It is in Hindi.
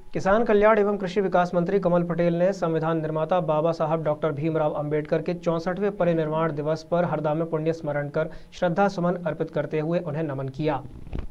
किसान कल्याण एवं कृषि विकास मंत्री कमल पटेल ने संविधान निर्माता बाबा साहब डॉक्टर भीमराव अंबेडकर के 64वें परिनिर्वाण दिवस पर हरदा में पुण्य स्मरण कर श्रद्धा सुमन अर्पित करते हुए उन्हें नमन किया।